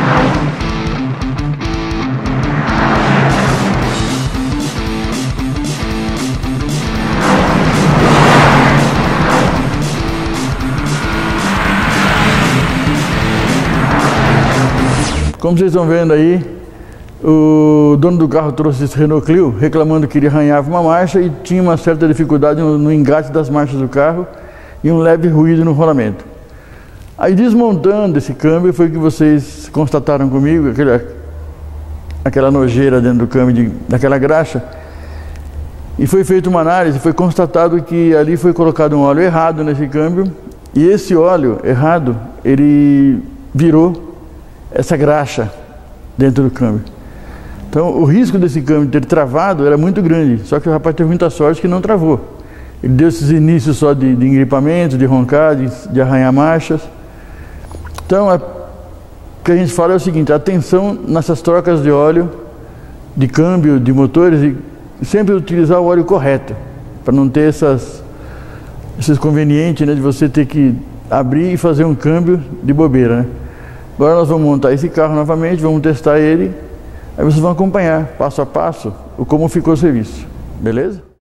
Como vocês estão vendo aí, o dono do carro trouxe esse Renault Clio reclamando que ele arranhava uma marcha e tinha uma certa dificuldade no engate das marchas do carro e um leve ruído no rolamento. Aí, desmontando esse câmbio, foi que vocês constataram comigo aquela nojeira dentro do câmbio, daquela graxa, e foi feita uma análise, foi constatado que ali foi colocado um óleo errado nesse câmbio, e esse óleo errado, ele virou essa graxa dentro do câmbio. Então o risco desse câmbio ter travado era muito grande, só que o rapaz teve muita sorte que não travou. Ele deu esses inícios só de engripamento, de roncar, de arranhar marchas. Então o que a gente fala é o seguinte: atenção nessas trocas de óleo, de câmbio, de motores, e sempre utilizar o óleo correto, para não ter esses convenientes, né, de você ter que abrir e fazer um câmbio de bobeira, né? Agora nós vamos montar esse carro novamente, vamos testar ele, aí vocês vão acompanhar passo a passo como ficou o serviço, beleza?